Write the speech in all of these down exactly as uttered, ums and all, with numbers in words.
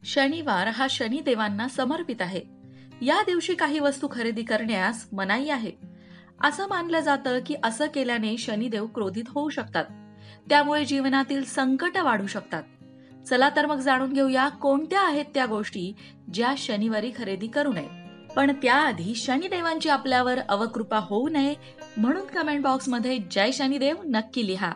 शनिवार हा शनिदेवांना समर्पित आहे. या दिवशी काही वस्तू खरेदी करण्यास मनाई आहे. असं मानलं जातं की असं केल्याने शनिदेव क्रोधित होऊ शकतात. त्यामुळे जीवनातील संकट वाढू शकतात. चला तर मग जाणून घेऊया कोणत्या आहेत त्या गोष्टी ज्या शनिवारी खरेदी करू नये. पण त्याआधी शनिदेवांची आपल्यावर अवकृपा होऊ नये म्हणून कमेंट बॉक्समध्ये जय शनिदेव नक्की लिहा.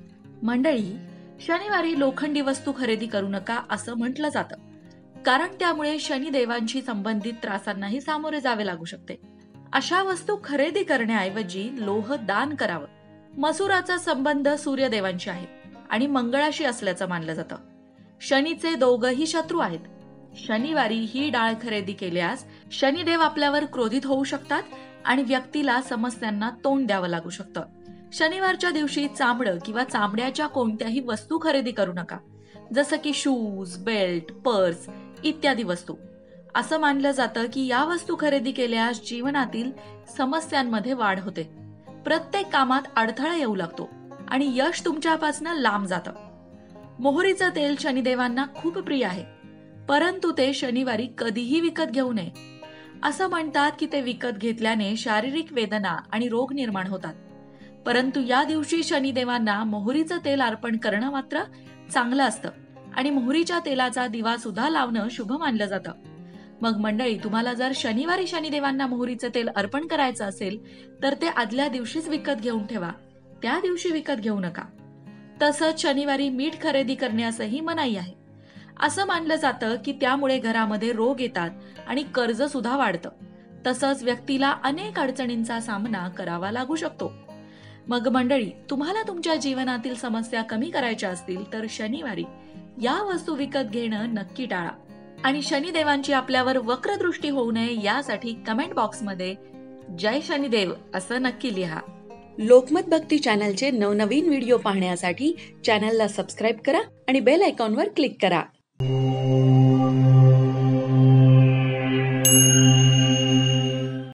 मंडळी, शनिवारी लोखंडी वस्तू खरेदी करू नका असं म्हटलं जातं, कारण त्यामुळे शनिदेवांशी संबंधित त्रासांनाही सामोरे जावे लागू शकते. अशा वस्तू खरेदी करण्याऐवजी लोह दान करावं. मसुराचा संबंध सूर्यदेवांशी आहे आणि मंगळाशी असल्याचं मानलं जातं. शनीचे दोघही शत्रू आहेत. शनिवारी ही डाळ खरेदी केल्यास शनिदेव आपल्यावर क्रोधित होऊ शकतात आणि व्यक्तीला समस्यांना तोंड द्यावं लागू शकतं. शनिवारच्या दिवशी चामडं किंवा चामड्याच्या कोणत्याही वस्तू खरेदी करू नका, जसं की शूज, बेल्ट, पर्स इत्यादी वस्तू. असं मानलं जातं की या वस्तू खरेदी केल्यास जीवनातील समस्यांमध्ये वाढ होते, प्रत्येक कामात अडथळा येऊ लागतो आणि यश तुमच्यापासून लांब जातं. मोहरीचं तेल शनिदेवांना खूप प्रिय आहे, परंतु ते शनिवारी कधीही विकत घेऊ नये. असं म्हणतात की ते विकत घेतल्याने शारीरिक वेदना आणि रोग निर्माण होतात. परंतु या दिवशी शनिदेवांना मोहरीचं तेल अर्पण करणं मात्र चांगलं असतं आणि मोहरीच्या तेलाचा दिवा सुद्धा लावणं शुभ मानलं जातं. मग मंडळी, तुम्हाला जर शनिवारी शनिदेवांना मोहरीचं तेल अर्पण करायचं असेल तर ते आदल्या दिवशीच विकत घेऊन ठेवा, त्या दिवशी विकत घेऊ नका. तसंच शनिवारी मीठ खरेदी करण्यासही मनाई आहे. असं मानलं जातं की त्यामुळे घरामध्ये रोग येतात आणि कर्ज सुद्धा वाढतं. तसंच व्यक्तीला अनेक अडचणींचा सामना करावा लागू शकतो. मग मंडळी, तुम्हाला तुमच्या जीवनातील समस्या कमी करायच्या असतील तर शनिवारी या वस्तू विकत घेणं नक्की टाळा आणि शनिदेवांची आपल्यावर वक्रदृष्टी होऊ नये यासाठी कमेंट बॉक्समध्ये जय शनिदेव असं नक्की लिहा. लोकमत भक्ती चॅनलचे नवनवीन व्हिडिओ पाहण्यासाठी चॅनलला सबस्क्राईब करा आणि बेल आयकॉनवर क्लिक करा.